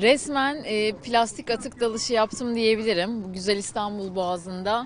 Resmen plastik atık dalışı yaptım diyebilirim bu güzel İstanbul Boğazı'nda.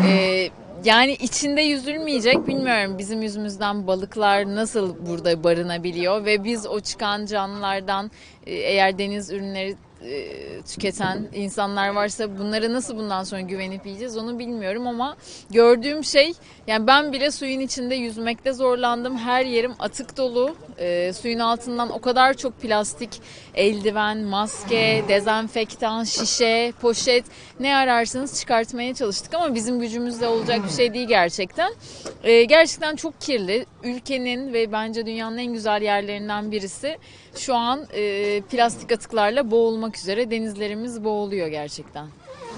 Yani içinde yüzülmeyecek bilmiyorum bizim yüzümüzden balıklar nasıl burada barınabiliyor ve biz o çıkan canlılardan eğer deniz ürünleri tüketen insanlar varsa bunları nasıl bundan sonra güvenip yiyeceğiz onu bilmiyorum ama gördüğüm şey yani ben bile suyun içinde yüzmekte zorlandım. Her yerim atık dolu. Suyun altından o kadar çok plastik, eldiven, maske, dezenfektan, şişe, poşet ne ararsanız çıkartmaya çalıştık ama bizim gücümüzle olacak bir şey değil gerçekten. Gerçekten çok kirli. Ülkenin ve bence dünyanın en güzel yerlerinden birisi. Şu an plastik atıklarla boğulmak üzere denizlerimiz boğuluyor gerçekten.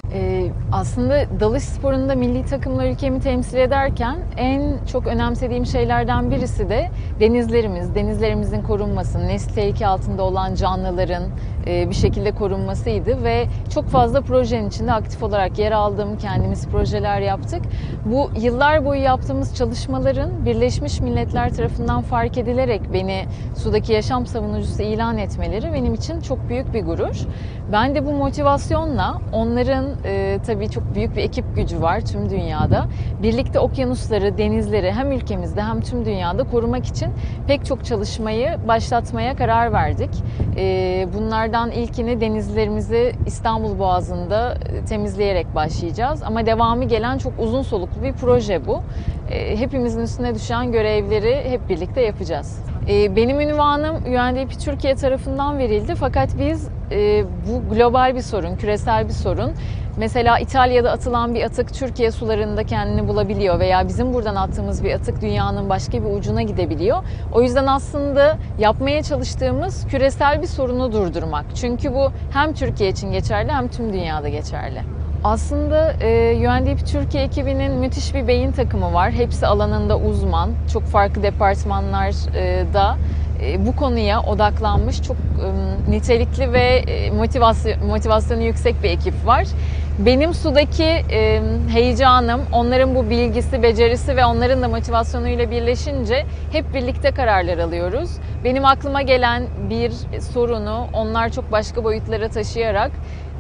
Aslında dalış sporunda milli takımlar ülkemi temsil ederken en çok önemsediğim şeylerden birisi de denizlerimizin korunması, nesli tehlike altında olan canlıların bir şekilde korunmasıydı ve çok fazla projenin içinde aktif olarak yer aldım, kendimiz projeler yaptık. Bu yıllar boyu yaptığımız çalışmaların Birleşmiş Milletler tarafından fark edilerek beni sudaki yaşam savunucusu ilan etmeleri benim için çok büyük bir gurur. Ben de bu motivasyonla onların tabii çok büyük bir ekip gücü var tüm dünyada. Birlikte okyanusları, denizleri hem ülkemizde hem tüm dünyada korumak için pek çok çalışmayı başlatmaya karar verdik. Bunlardan ilkini denizlerimizi İstanbul Boğazı'nda temizleyerek başlayacağız. Ama devamı gelen çok uzun soluklu bir proje bu. Hepimizin üstüne düşen görevleri hep birlikte yapacağız. Benim ünvanım UNDP Türkiye tarafından verildi fakat biz bu global bir sorun, küresel bir sorun. Mesela İtalya'da atılan bir atık Türkiye sularında kendini bulabiliyor veya bizim buradan attığımız bir atık dünyanın başka bir ucuna gidebiliyor. O yüzden aslında yapmaya çalıştığımız küresel bir sorunu durdurmak. Çünkü bu hem Türkiye için geçerli hem tüm dünyada geçerli. Aslında UNDP Türkiye ekibinin müthiş bir beyin takımı var. Hepsi alanında uzman, çok farklı departmanlarda bu konuya odaklanmış çok nitelikli ve motivasyonu yüksek bir ekip var. Benim sudaki heyecanım, onların bu bilgisi, becerisi ve onların da motivasyonuyla birleşince hep birlikte kararlar alıyoruz. Benim aklıma gelen bir sorunu onlar çok başka boyutlara taşıyarak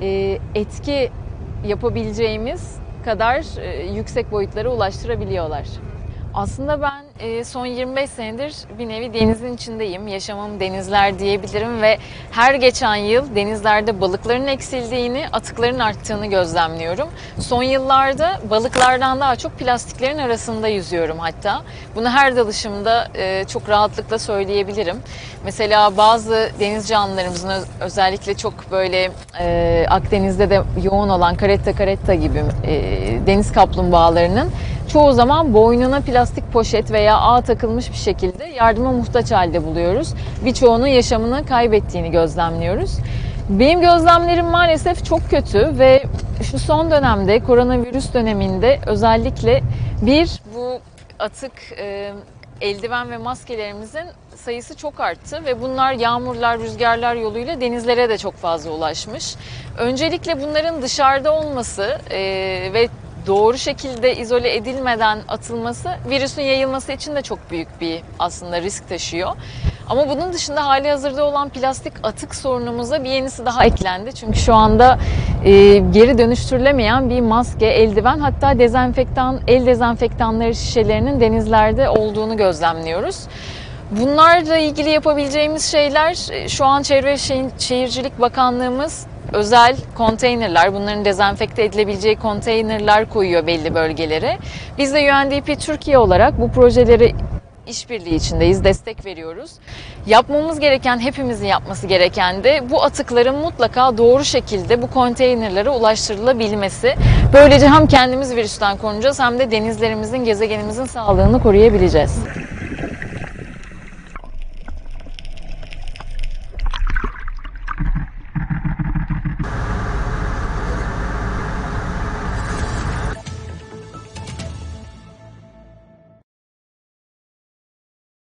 etki yapabileceğimiz kadar yüksek boyutlara ulaştırabiliyorlar. Aslında ben son 25 senedir bir nevi denizin içindeyim. Yaşamım denizler diyebilirim ve her geçen yıl denizlerde balıkların eksildiğini, atıkların arttığını gözlemliyorum. Son yıllarda balıklardan daha çok plastiklerin arasında yüzüyorum hatta. Bunu her dalışımda çok rahatlıkla söyleyebilirim. Mesela bazı deniz canlılarımızın özellikle çok böyle Akdeniz'de de yoğun olan karetta gibi deniz kaplumbağalarının çoğu zaman boynuna plastik poşet veya ağ takılmış bir şekilde yardıma muhtaç halde buluyoruz. Birçoğunun yaşamını kaybettiğini gözlemliyoruz. Benim gözlemlerim maalesef çok kötü ve şu son dönemde koronavirüs döneminde özellikle bu atık eldiven ve maskelerimizin sayısı çok arttı ve bunlar yağmurlar, rüzgarlar yoluyla denizlere de çok fazla ulaşmış. Öncelikle bunların dışarıda olması ve doğru şekilde izole edilmeden atılması virüsün yayılması için de çok büyük bir aslında risk taşıyor. Ama bunun dışında hali hazırda olan plastik atık sorunumuza bir yenisi daha eklendi. Çünkü şu anda geri dönüştürülemeyen bir maske, eldiven hatta el dezenfektanları şişelerinin denizlerde olduğunu gözlemliyoruz. Bunlarla ilgili yapabileceğimiz şeyler şu an Çevre ve Şehircilik Bakanlığımız özel konteynerler, bunların dezenfekte edilebileceği konteynerler koyuyor belli bölgelere. Biz de UNDP Türkiye olarak bu projeleri işbirliği içindeyiz, destek veriyoruz. Yapmamız gereken, hepimizin yapması gereken de bu atıkların mutlaka doğru şekilde bu konteynerlere ulaştırılabilmesi. Böylece hem kendimiz virüsten korunacağız hem de denizlerimizin, gezegenimizin sağlığını koruyabileceğiz.